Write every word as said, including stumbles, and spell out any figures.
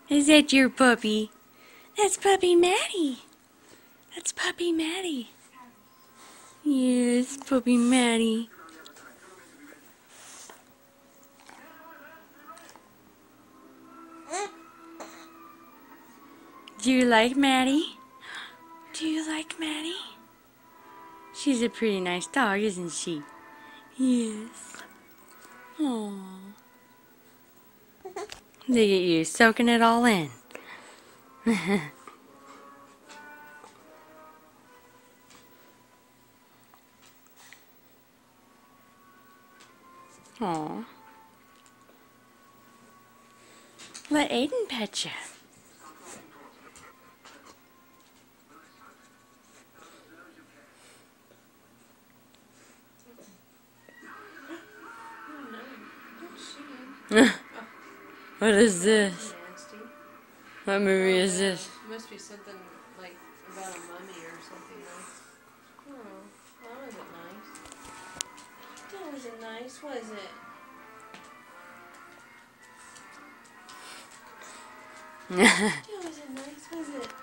Is that your puppy? That's puppy Maddie. That's puppy Maddie. Yes, puppy Maddie. Do you like Maddie? Do you like Maddie? She's a pretty nice dog, isn't she? Yes. Aww. Look at you, soaking it all in. Aww. Let Aiden pet you. What is this? What movie is this? Must be something like about a mummy or something nice. Oh, that wasn't nice. That wasn't nice, was it? That wasn't nice, was it?